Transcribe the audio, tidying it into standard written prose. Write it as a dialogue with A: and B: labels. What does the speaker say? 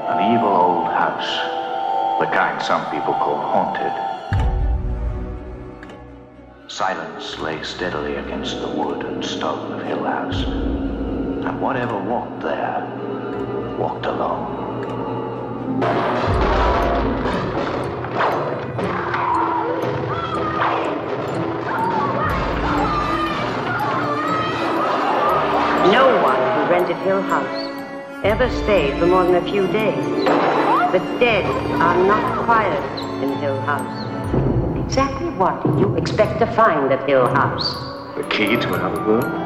A: An evil old house, the kind some people call haunted. Silence lay steadily against the wood and stone of Hill House, and whatever walked there, walked alone.
B: No one who rented Hill House ever stayed for more than a few days. The dead are not quiet in Hill House. Exactly what did you expect to find at Hill House?
C: The key to another world?